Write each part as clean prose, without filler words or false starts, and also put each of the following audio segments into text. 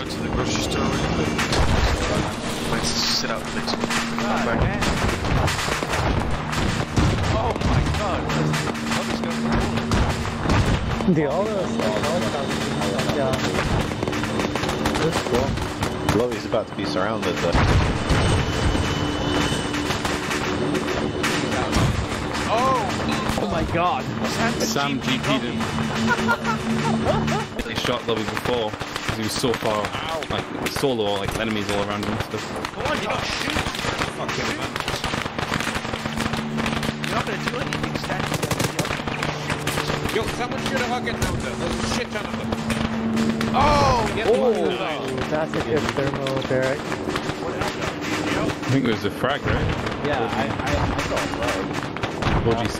go to the grocery store really quick. Let's sit out please. Come back. Oh my god, what is going on? The auto yeah. That's cool. Lobby's about to be surrounded though. Oh my god. Sam GP'd him. He shot Lobby before because he was so far, like solo, like enemies all around him and stuff. Come on, you gotta shoot. Fucking man. You're not gonna do anything standing there. Yo, someone shoot a Hugget now, though. There's a shit ton of them. Oh! Get That's a good thermal barrack. I think it was a frag, right? Yeah, I saw a frag. 4G7.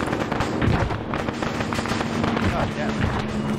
God damn it.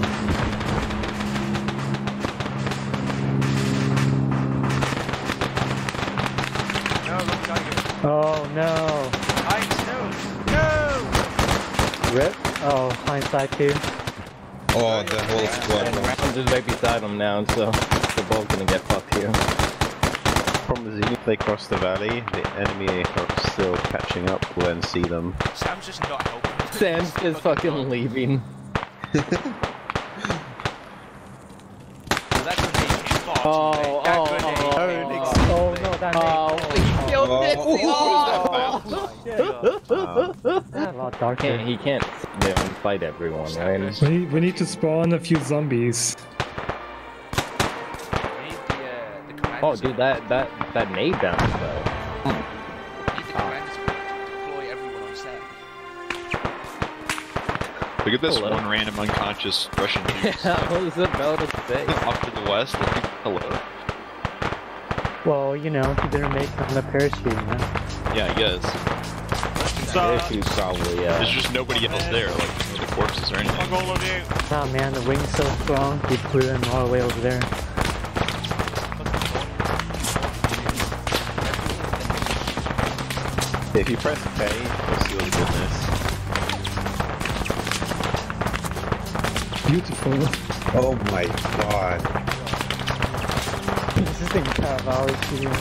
No, wrong target. Oh no. Heinz, no! No! Rip. Oh, hindsight too. Oh, the whole squad. And rounds is right beside him now, so they're both gonna get fucked here. Problem is, if they cross the valley, the enemy are still catching up when see them. Sam's just not helping. Sam's just fucking leaving. That could be inbox. Oh no, that a lot darker. He can't sit there and fight everyone, right? We need to spawn a few zombies. Oh, dude, that nade down though. Deploy everyone on set. Look at this one random unconscious Russian dude. Yeah, I was about to say. Off to the west, looking hello. Well, you know, he didn't make it on the parachute, man. Yeah, I guess. Parachute's probably, There's just nobody else there, like the corpses or anything. All of you. Oh man, the wing's so strong, he flew him all the way over there. If you press K, you'll see all the goodness. Beautiful. Oh my god. This is the Cavalry shooting.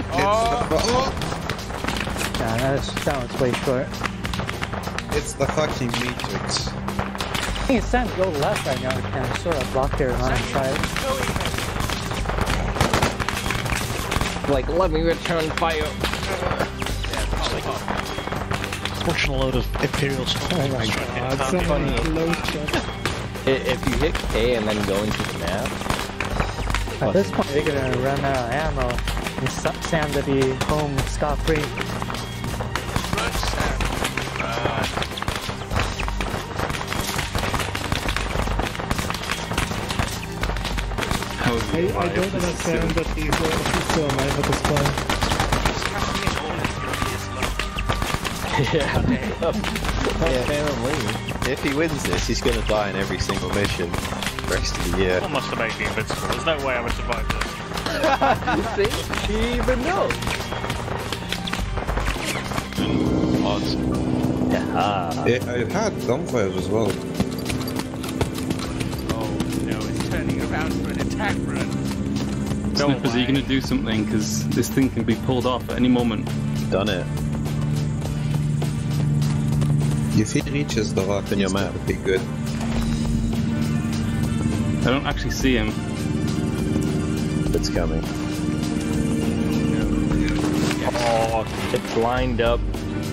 Yeah, that was way short. It's the fucking Matrix. I think it's time to go left right now, we can sort of block their line of sight. like, let me return fire. Fortunate load of Imperials. Oh my god, someone close shot. If you hit K and then go into the map. At this point, they're gonna run out of ammo and Sam to be home scot-free. Run, Sam. I don't understand that he's still alive at this point. Yeah. Apparently. If he wins this, he's gonna die in every single mission the rest of the year. Almost to make me invincible. There's no way I would survive this. You see? He even knows. Odds. Yeah. It had gunfire as well. Oh no, it's turning around for an attack run. Snippers, are you going to do something? Because this thing can be pulled off at any moment. Done it. If he reaches the rock, On your map. that'd be good. I don't actually see him. It's coming. Oh, it's lined up.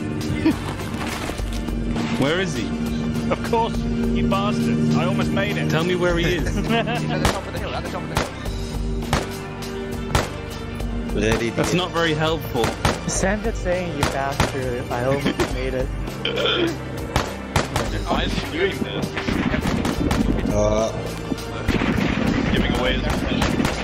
Where is he? Of course, you bastards. I almost made it. Tell me where he is. He's at the top of the hill, at the top of the hill. Ready to That's not very helpful. Sam just saying, you bastard, I almost made it. Why is he doing this? Giving away his position.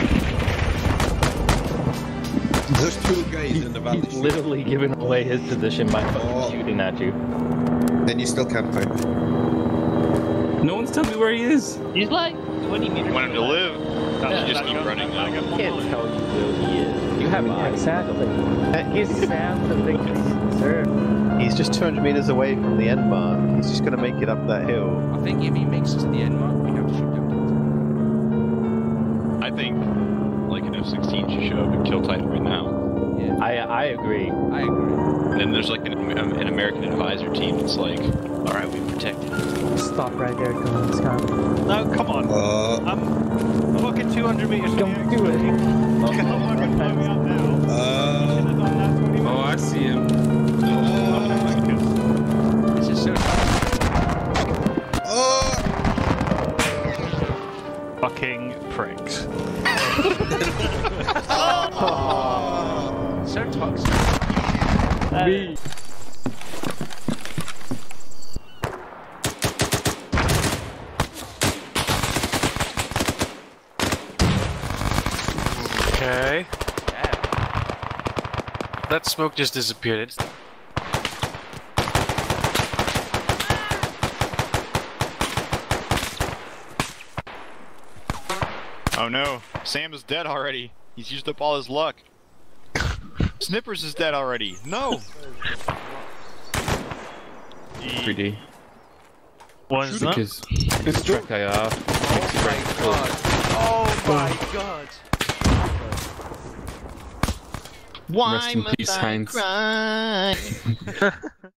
There's two guys in the valley. He's literally giving away his position by fucking shooting at you. Then you still can't find him. No one's telling me where he is. He's like 20 meters. You want him to live? You just keep running I now. can't tell you where he is. You have eyes. Exactly. He's Sam the victory deserved. He's just 200 meters away from the end mark. He's just gonna make it up that hill. I think if he makes it to the end mark, we have to shoot him. I think like an F-16 should show up and kill Titan right now. Yeah. I agree. I agree. And then there's like an American advisor team that's like, all right, we protect it. Stop right there, Scott. No, come on. I'm fucking 200 meters. Don't do it. Come on, we're climbing up now. Should have done that 20 minutes. Oh, I see him. This is so tough. Fucking pricks. So toxic. Me. Okay. Yeah. That smoke just disappeared. Oh no, Sam is dead already. He's used up all his luck. Snippers is dead already. No! 3D. What is that? Because it's track IR. Oh my god. Oh my god. Why Rest in peace, Heinz. cry?